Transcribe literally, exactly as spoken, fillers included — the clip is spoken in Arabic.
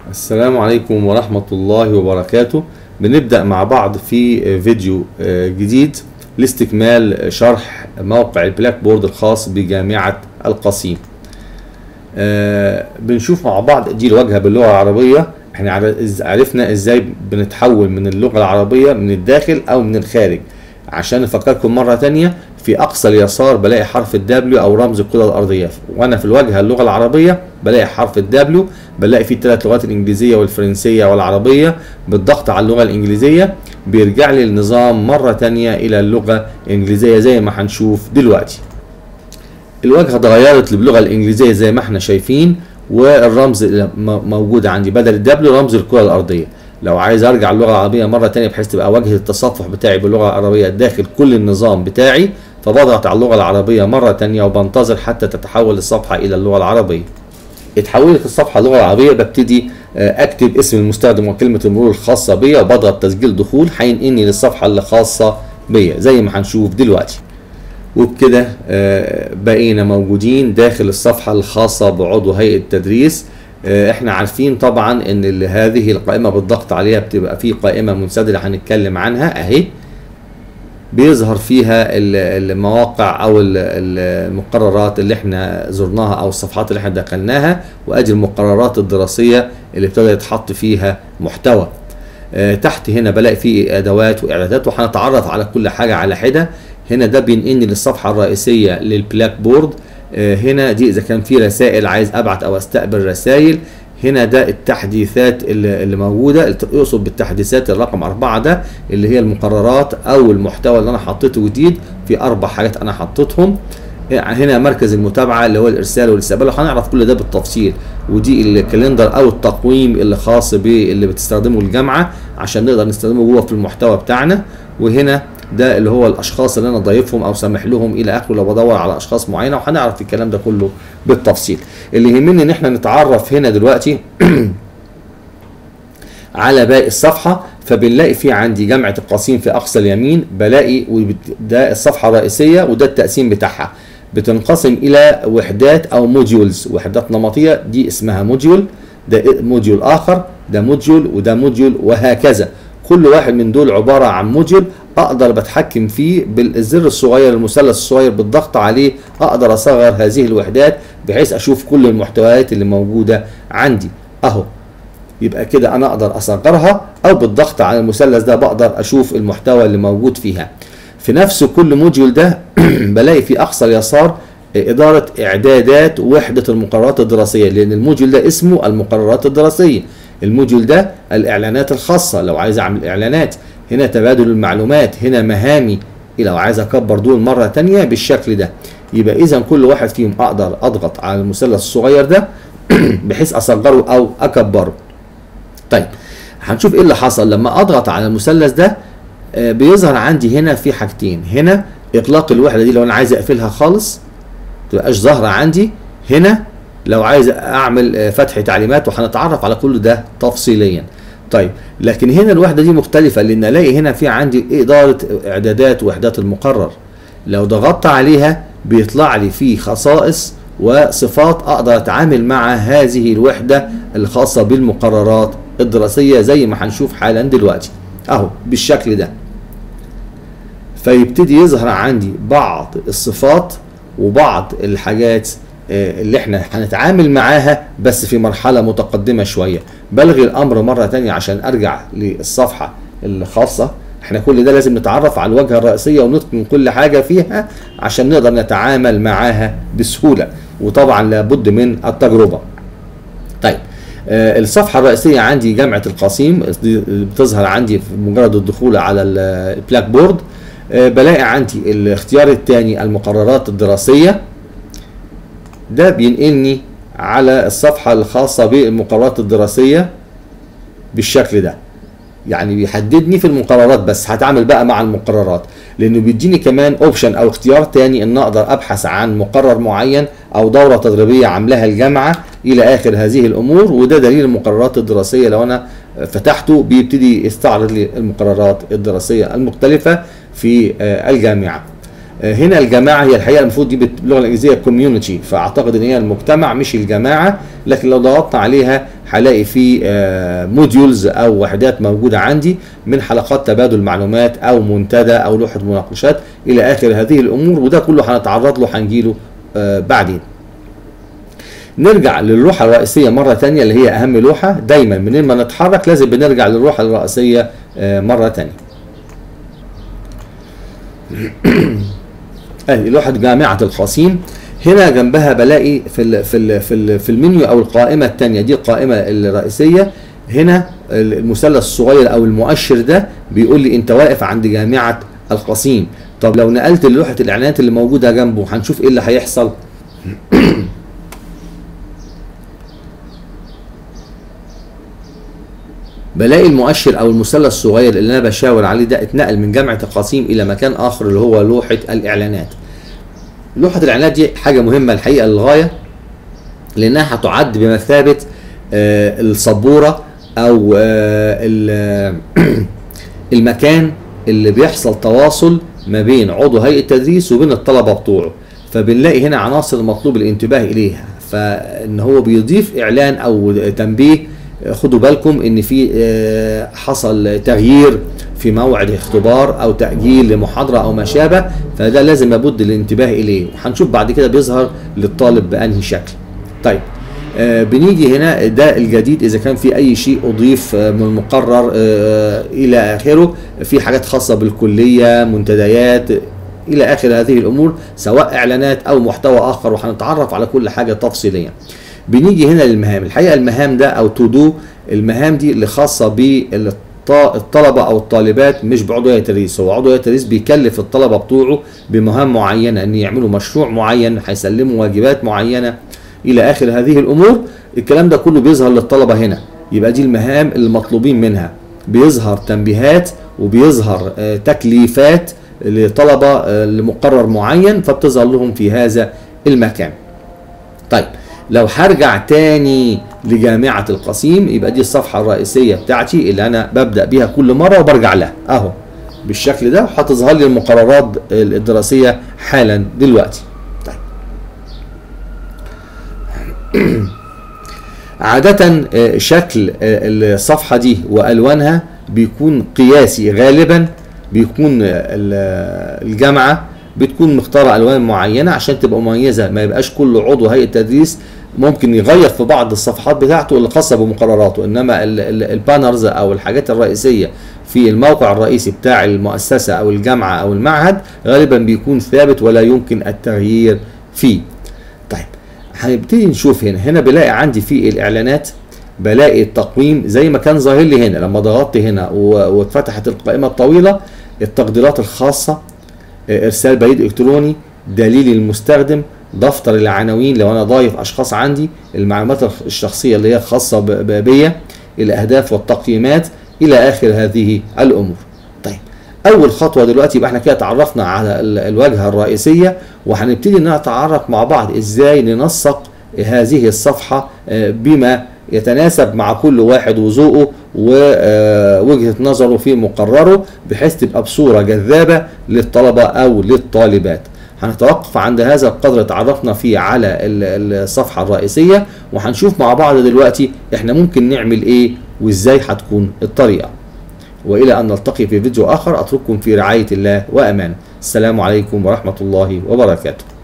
السلام عليكم ورحمة الله وبركاته. بنبدأ مع بعض في فيديو جديد لاستكمال شرح موقع البلاك بورد الخاص بجامعة القصيم. بنشوف مع بعض دي الواجهة باللغة العربية. احنا عرفنا ازاي بنتحول من اللغة العربية من الداخل او من الخارج. عشان نفكركم مرة تانية، في اقصى اليسار بلاقي حرف الدبليو او رمز الكرة الارضية، وانا في الواجهة اللغة العربية بلاقي حرف الدبليو، بلاقي فيه الثلاث لغات الانجليزية والفرنسية والعربية. بالضغط على اللغة الانجليزية بيرجع لي النظام مرة تانية الى اللغة الانجليزية زي ما هنشوف دلوقتي. الواجهة اتغيرت باللغة الانجليزية زي ما احنا شايفين، والرمز اللي موجود عندي بدل الدبليو رمز الكرة الارضية. لو عايز ارجع اللغة العربية مرة تانية بحيث تبقى واجهة التصفح بتاعي باللغة العربية داخل كل النظام بتاعي، فبضغط على اللغة العربية مرة تانية وبنتظر حتى تتحول الصفحة الى اللغة العربية. اتحولت الصفحة اللغة العربية، ببتدي اكتب اسم المستخدم وكلمة المرور الخاصة بيا وبضغط تسجيل دخول، هينقلني للصفحة اللي خاصة بيا زي ما هنشوف دلوقتي. وبكده بقينا موجودين داخل الصفحة الخاصة بعضو هيئة التدريس. احنا عارفين طبعا ان هذه القائمة بالضغط عليها بتبقى في قائمة منسدلة هنتكلم عنها اهي، بيظهر فيها المواقع او المقررات اللي احنا زرناها او الصفحات اللي احنا دخلناها، وادي المقررات الدراسية اللي ابتدى يتحط فيها محتوى. اه تحت هنا بلاقي فيه ادوات واعدادات، وهنتعرف على كل حاجة على حدة. هنا ده بينقلني للصفحة الرئيسية للبلاك بورد. اه هنا دي اذا كان في رسائل عايز ابعت او استقبل رسائل. هنا ده التحديثات اللي, اللي موجوده، يقصد بالتحديثات الرقم أربعة ده اللي هي المقررات او المحتوى اللي انا حطيته جديد. في اربع حاجات انا حطيتهم. هنا مركز المتابعه اللي هو الارسال والاستقبال، وهنعرف كل ده بالتفصيل. ودي الكالندر او التقويم اللي خاص باللي بتستخدمه الجامعه عشان نقدر نستخدمه جوه في المحتوى بتاعنا. وهنا ده اللي هو الاشخاص اللي انا ضايفهم او سامح لهم الى اخره لو بدور على اشخاص معينه، وهنعرف الكلام ده كله بالتفصيل. اللي يهمني ان احنا نتعرف هنا دلوقتي على باقي الصفحه. فبنلاقي في عندي جامعه القصيم في اقصى اليمين، بلاقي ده الصفحه الرئيسيه وده التقسيم بتاعها. بتنقسم الى وحدات او موديولز، وحدات نمطيه دي اسمها موديول، ده موديول اخر، ده موديول وده موديول، وهكذا. كل واحد من دول عباره عن موديول اقدر بتحكم فيه بالزر الصغير المثلث الصغير، بالضغط عليه اقدر اصغر هذه الوحدات بحيث اشوف كل المحتويات اللي موجوده عندي اهو. يبقى كده انا اقدر اصغرها، او بالضغط على المثلث ده بقدر اشوف المحتوى اللي موجود فيها. في نفس كل موديول ده بلاقي في اقصى اليسار اداره اعدادات وحده المقررات الدراسيه، لان الموديول ده اسمه المقررات الدراسيه. الموديول ده الاعلانات الخاصه لو عايز اعمل اعلانات. هنا تبادل المعلومات، هنا مهامي لو عايز اكبر دول مره ثانيه بالشكل ده. يبقى اذا كل واحد فيهم اقدر اضغط على المثلث الصغير ده بحيث اصغره او اكبره. طيب هنشوف ايه اللي حصل لما اضغط على المثلث ده. آه بيظهر عندي هنا في حاجتين. هنا اطلاق الوحده دي لو انا عايز اقفلها خالص تبقاش ظاهره عندي. هنا لو عايز اعمل فتح تعليمات، وهنتعرف على كل ده تفصيليا. طيب لكن هنا الوحده دي مختلفه، لان الاقي هنا في عندي اداره اعدادات وحدات المقرر. لو ضغطت عليها بيطلع لي فيه خصائص وصفات اقدر اتعامل مع هذه الوحده الخاصه بالمقررات الدراسيه زي ما هنشوف حالا دلوقتي اهو بالشكل ده. فيبتدي يظهر عندي بعض الصفات وبعض الحاجات اللي احنا هنتعامل معاها بس في مرحلة متقدمة شوية. بلغي الامر مرة تانية عشان ارجع للصفحة الخاصة. احنا كل ده لازم نتعرف على الواجهة الرئيسية ونتقن كل حاجة فيها عشان نقدر نتعامل معاها بسهولة، وطبعا لابد من التجربة. طيب آه الصفحة الرئيسية عندي جامعة القصيم بتظهر عندي في مجرد الدخول على البلاك بورد. آه بلاقي عندي الاختيار الثاني المقررات الدراسية، ده بينقلني على الصفحة الخاصة بالمقررات الدراسية بالشكل ده. يعني بيحددني في المقررات بس، هتعامل بقى مع المقررات لانه بيديني كمان اوبشن او اختيار تاني ان اقدر ابحث عن مقرر معين او دورة تدريبية عاملاها الجامعة الى اخر هذه الامور. وده دليل المقررات الدراسية، لو انا فتحته بيبتدي يستعرض لي المقررات الدراسية المختلفة في الجامعة. هنا الجماعه هي الحقيقه المفروض دي باللغه الانجليزيه كوميونتي، فاعتقد ان هي المجتمع مش الجماعه، لكن لو ضغطنا عليها هلاقي في موديولز او وحدات موجوده عندي من حلقات تبادل معلومات او منتدى او لوحه مناقشات الى اخر هذه الامور، وده كله هنتعرض له هنجيله بعدين. نرجع للوحه الرئيسيه مره ثانيه اللي هي اهم لوحه. دايما منين ما نتحرك لازم بنرجع للوحه الرئيسيه مره ثانيه. ادي لوحه جامعه القصيم. هنا جنبها بلاقي في ال في ال في ال في المنيو او القائمه الثانيه، دي القائمه الرئيسيه. هنا المثلث الصغير او المؤشر ده بيقول لي انت واقف عند جامعه القصيم. طب لو نقلت لوحه الاعلانات اللي موجوده جنبه هنشوف ايه اللي هيحصل. بلاقي المؤشر او المثلث الصغير اللي انا بشاور عليه ده اتنقل من جامعه القصيم الى مكان اخر اللي هو لوحه الاعلانات. لوحه الاعلانات دي حاجه مهمه الحقيقه للغايه، لانها هتعد بمثابه آه السبوره او آه المكان اللي بيحصل تواصل ما بين عضو هيئه التدريس وبين الطلبه بتوعه. فبنلاقي هنا عناصر مطلوب الانتباه اليها، فان هو بيضيف اعلان او تنبيه خدوا بالكم ان في حصل تغيير في موعد اختبار او تاجيل لمحاضره او ما شابه، فده لازم لابد الانتباه اليه، وهنشوف بعد كده بيظهر للطالب بانهي شكل. طيب آه بنيجي هنا ده الجديد، اذا كان في اي شيء اضيف من المقرر آه الى اخره، في حاجات خاصه بالكليه، منتديات الى اخر هذه الامور، سواء اعلانات او محتوى اخر، وهنتعرف على كل حاجه تفصيليا. بنيجي هنا للمهام. الحقيقه المهام ده او تو دو، المهام دي اللي خاصه بالطلبه او الطالبات مش بعضو هيئه التدريس. هو عضو هيئه التدريس بيكلف الطلبه بتوعه بمهام معينه، ان يعملوا مشروع معين، هيسلموا واجبات معينه الى اخر هذه الامور. الكلام ده كله بيظهر للطلبه هنا، يبقى دي المهام المطلوبين منها. بيظهر تنبيهات وبيظهر آه تكليفات لطلبه آه لمقرر معين، فبتظهر لهم في هذا المكان. طيب لو هرجع تاني لجامعة القصيم، يبقى دي الصفحة الرئيسية بتاعتي اللي أنا ببدأ بيها كل مرة وبرجع لها أهو بالشكل ده، وهتظهر لي المقررات الدراسية حالا دلوقتي. طيب عادة شكل الصفحة دي وألوانها بيكون قياسي، غالبا بيكون الجامعة بتكون مختاره الوان معينه عشان تبقى مميزه، ما يبقاش كل عضو هيئه تدريس ممكن يغير في بعض الصفحات بتاعته اللي خاصه بمقرراته، انما البانرز او الحاجات الرئيسيه في الموقع الرئيسي بتاع المؤسسه او الجامعه او المعهد غالبا بيكون ثابت ولا يمكن التغيير فيه. طيب هنبتدي نشوف هنا. هنا بلاقي عندي في الاعلانات، بلاقي التقويم زي ما كان ظاهر لي هنا لما ضغطت هنا واتفتحت القائمه الطويله، التقديرات الخاصه، ارسال بريد الكتروني، دليل المستخدم، دفتر العناوين لو انا ضايف اشخاص عندي، المعلومات الشخصيه اللي هي خاصه بيا، الاهداف والتقييمات الى اخر هذه الامور. طيب اول خطوه دلوقتي يبقى احنا كده تعرفنا على الواجهه الرئيسيه، وهنبتدي نتعرف مع بعض ازاي ننسق هذه الصفحه بما يتناسب مع كل واحد وذوقه ووجهة نظره في مقرره، بحيث تبقى بصورة جذابة للطلبة أو للطالبات. هنتوقف عند هذا القدر تعرفنا فيه على الصفحة الرئيسية، وهنشوف مع بعض دلوقتي احنا ممكن نعمل ايه وازاي هتكون الطريقة. وإلى أن نلتقي في فيديو آخر، أترككم في رعاية الله وأمان. السلام عليكم ورحمة الله وبركاته.